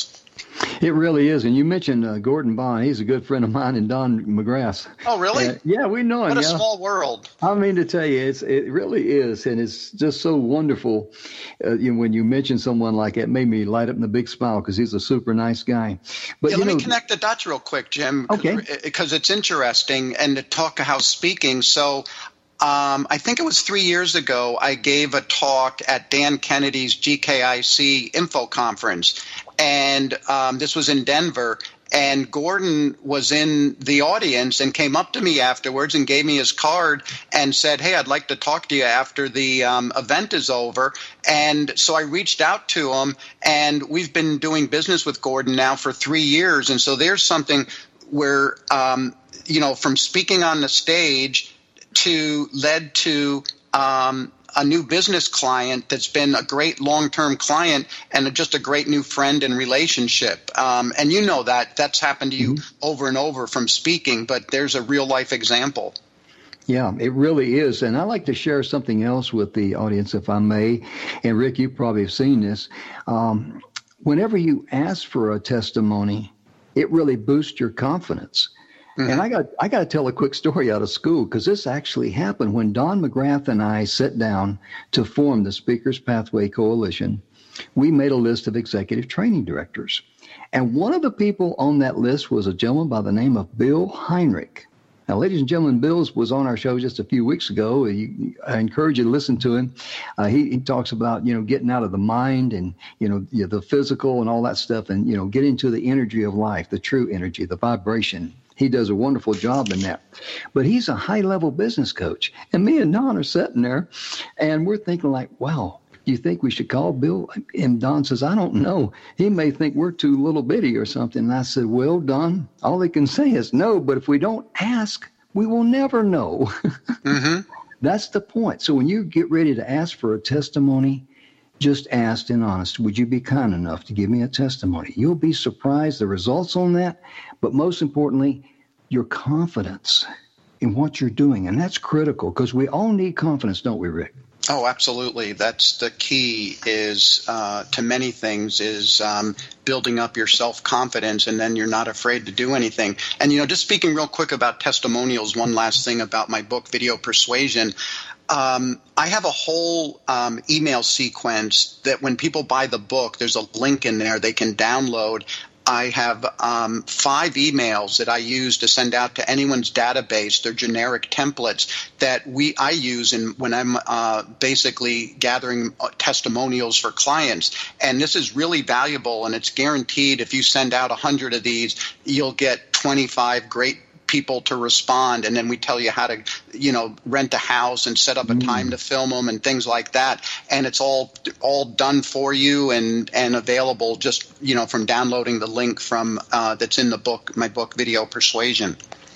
It really is. And you mentioned uh, Gordon Bond. He's a good friend of mine and Don McGrath. Oh, really? Uh, yeah, we know him. What a yeah. small world. I mean to tell you, it's it really is. And it's just so wonderful. Uh, you know, when you mention someone like that, it made me light up in a big smile because he's a super nice guy. But yeah, you let know, me connect the dots real quick, Jim. Okay. Because it's interesting. And to talk about speaking. So Um, I think it was three years ago, I gave a talk at Dan Kennedy's G K I C Info Conference, and um, this was in Denver, and Gordon was in the audience and came up to me afterwards and gave me his card and said, hey, I'd like to talk to you after the um, event is over. And so I reached out to him, and we've been doing business with Gordon now for three years. And so there's something where, um, you know, from speaking on the stage to led to um, a new business client that's been a great long-term client and just a great new friend and relationship. Um, and you know that that's happened to you mm-hmm. over and over from speaking, but there's a real-life example. Yeah, it really is. And I'd like to share something else with the audience, if I may. And Rick, you probably have seen this. Um, whenever you ask for a testimony, it really boosts your confidence. Mm-hmm. And I got I got to tell a quick story out of school because this actually happened when Don McGrath and I sat down to form the Speakers Pathway Coalition. We made a list of executive training directors. And one of the people on that list was a gentleman by the name of Bill Heinrich. Now, ladies and gentlemen, Bill was on our show just a few weeks ago. You, I encourage you to listen to him. Uh, he, he talks about, you know, getting out of the mind and, you know, you know, the physical and all that stuff and, you know, get into the energy of life, the true energy, the vibration. He does a wonderful job in that. But he's a high-level business coach. And me and Don are sitting there, and we're thinking like, wow, do you think we should call Bill? And Don says, I don't know. He may think we're too little bitty or something. And I said, well, Don, all they can say is no. But if we don't ask, we will never know. Mm-hmm. That's the point. So when you get ready to ask for a testimony, just ask and honest, would you be kind enough to give me a testimony? You'll be surprised the results on that. But most importantly, your confidence in what you're doing. And that's critical because we all need confidence, don't we, Rick? Oh, absolutely. That's the key is uh, to many things is um, building up your self-confidence, and then you're not afraid to do anything. And, you know, just speaking real quick about testimonials, one last thing about my book, Video Persuasion. Um, I have a whole um, email sequence that when people buy the book, there's a link in there they can download. I have um, five emails that I use to send out to anyone's database. They're generic templates that we I use in, when I'm uh, basically gathering testimonials for clients. And this is really valuable, and it's guaranteed if you send out one hundred of these, you'll get twenty-five great people to respond, and then we tell you how to, you know, rent a house and set up a time to film them and things like that. And it's all all done for you and and available just, you know, from downloading the link from uh, that's in the book, my book, Video Persuasion.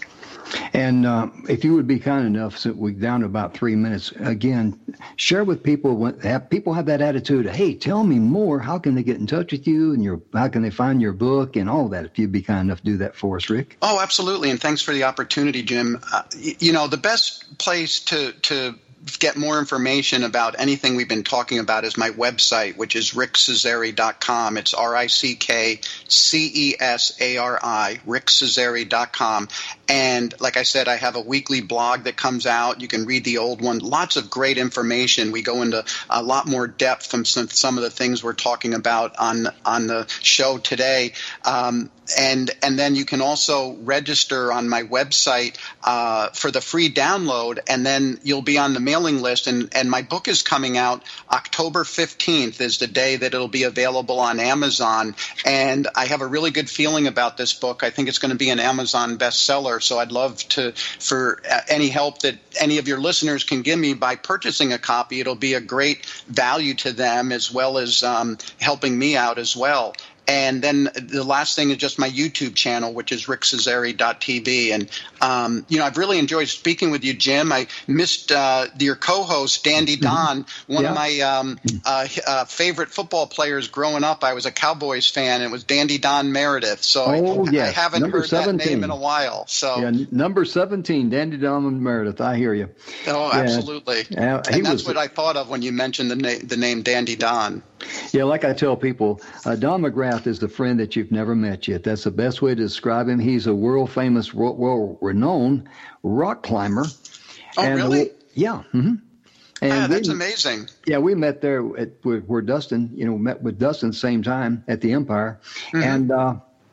And uh, if you would be kind enough, so we're down to about three minutes, again, share with people, when have, people have that attitude of, hey, tell me more. How can they get in touch with you? And your, how can they find your book and all that? If you'd be kind enough to do that for us, Rick. Oh, absolutely. And thanks for the opportunity, Jim. Uh, you know, the best place to, to get more information about anything we've been talking about is my website, which is rick cesari dot com. It's R I C K C E S A R I, rick cesari dot com. And like I said, I have a weekly blog that comes out. You can read the old one. Lots of great information. We go into a lot more depth from some, some of the things we're talking about on on the show today. Um, and and then you can also register on my website uh, for the free download, and then you'll be on the mailing list. And, and my book is coming out October fifteenth is the day that it'll be available on Amazon. And I have a really good feeling about this book. I think it's going to be an Amazon bestseller. So I'd love to for any help that any of your listeners can give me by purchasing a copy. It'll be a great value to them, as well as um, helping me out as well. And then the last thing is just my YouTube channel, which is rick cesari dot t v. And, um, you know, I've really enjoyed speaking with you, Jim. I missed uh, your co-host, Dandy Don, one yeah. of my um, uh, uh, favorite football players growing up. I was a Cowboys fan, and it was Dandy Don Meredith. So oh, I, yes. I haven't number heard seventeen. that name in a while. So yeah, number seventeen, Dandy Don Meredith. I hear you. Oh, yeah. absolutely. Uh, and that's was, what I thought of when you mentioned the, na- the name Dandy Don. Yeah, like I tell people, uh, Don McGrath is the friend that you've never met yet. That's the best way to describe him. He's a world-famous, world-renowned rock climber. Oh, and really? The, yeah. Mm-hmm. And ah, that's we, amazing. Yeah, we met there at where, where Dustin, you know, met with Dustin at the same time at the Empire. Mm-hmm. And uh,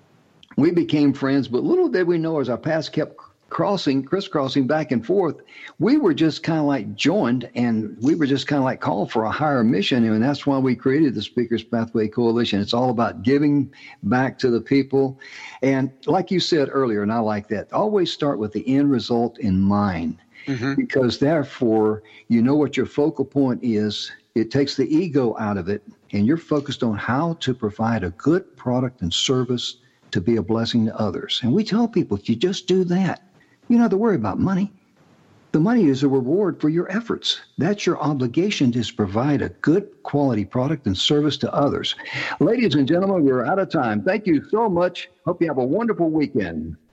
we became friends, but little did we know as our paths kept crossing, crisscrossing back and forth, we were just kind of like joined, and we were just kind of like called for a higher mission. And that's why we created the Speakers Pathway Coalition. It's all about giving back to the people. And like you said earlier, and I like that, always start with the end result in mind. Mm-hmm. Because therefore, you know what your focal point is. It takes the ego out of it, and you're focused on how to provide a good product and service to be a blessing to others. And we tell people, if you just do that, you don't have to worry about money. The money is a reward for your efforts. That's your obligation, to provide a good quality product and service to others. Ladies and gentlemen, we're out of time. Thank you so much. Hope you have a wonderful weekend.